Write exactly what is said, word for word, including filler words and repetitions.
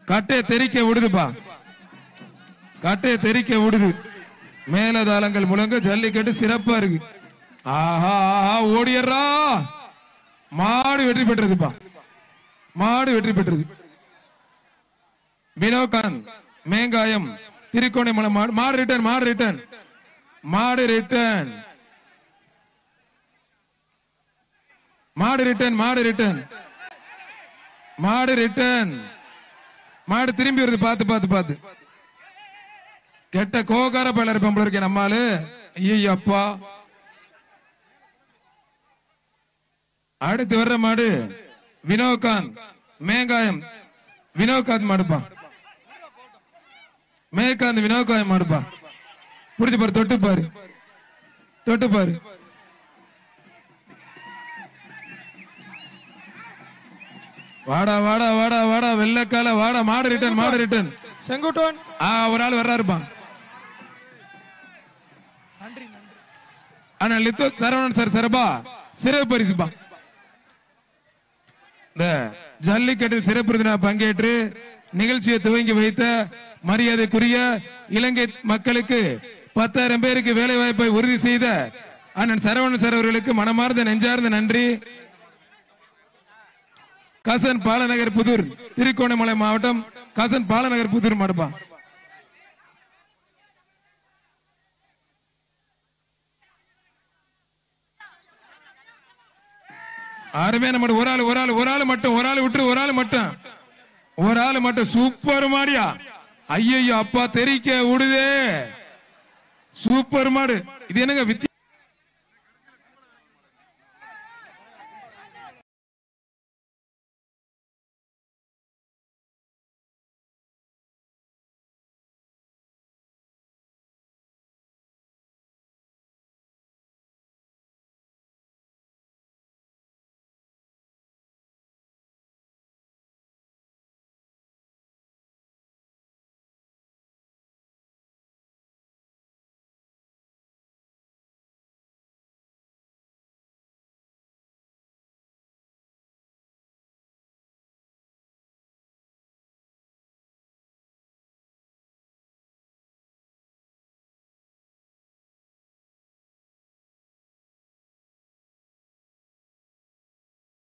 கட்டையை தெரிக்க விடுதுப்பா, கட்டையை தெரிக்க விடுது. மேலதாளங்கள் முழங்க ஜல்லிக்கட்டு சிறப்பா இருக்கு. ஆஹா ஆஹா ஓடியறா, மாடு வெற்றி பெற்றதுப்பா, மாடு வெற்றி பெற்றது. வினோகான் மேங்காயம் திருக்கோணமலை மாடு, மாடு ரிட்டர்ன், மாடு ரிட்டர்ன், மாடு ரிட்டர்ன், மாடு ரிட்டர்ன், மாடு ரிட்டர்ன், மாடு ரிட்டர்ன், மாடு திரும்பி வருது. பார்த்து பார்த்து பார்த்து கெட்ட கோகார பயில இருப்பேன் இருக்கேன் நம்மாலு. ஐயப்பா, அடுத்து வர்ற மாடு வினோகான் மேங்காயம், வினோகாந்த் மாடுப்பா, மேகாந்த் வினோகாயம் மாடுப்பா. புரிஞ்சு பாரு, தொட்டு பாரு, தொட்டு பாரு. வாடா வாடா வாடா வாடா வெள்ளக்கால வாடா. மாடு ரிட்டர்ன், மாடு ரிட்டர்ன். செங்குட்டோன் ஒரு ஆள் வர்றாருப்பா. ஆனா லித்து சரவணன் சார் சிறப்பா சிறப்பு பரிசுப்பா. இந்த ஜல்லிக்கட்டில் சிறப்பு விருந்தினர் பங்கேற்று நிகழ்ச்சியை துவங்கி வைத்த மரியாதைக்குரிய இலங்கை மக்களுக்கு பத்தாயிரம் பேருக்கு வேலை வாய்ப்பை உறுதி செய்த அண்ணன் சரவணன் சார் அவர்களுக்கு மனமார்ந்த நெஞ்சார்ந்த நன்றி. கசன் பாலநகர் புதூர் திருக்கோணமலை மாவட்டம் கசன் பாலநகர் புதூர் மாடுப்பா. அருமையான மாடு. ஒரு ஆள் ஒரு ஆள் ஒரு ஆள் மட்டும், ஒரு ஆள் விட்டு ஒரு ஆள் மட்டும், ஒரு ஆள் மட்டும். சூப்பர் மாடியா. ஐயோ அப்பா தெரிக்க விடுதே, சூப்பர் மாடு. இது என்னங்க வித்தியாசம்.